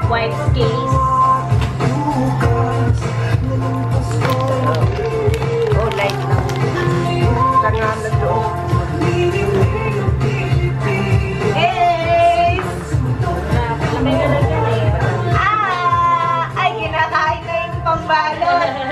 white case. Oh, light lang. Tangan na doon. Hey! Lamay na lang yan eh. Ay, kinakain na yung pambalot.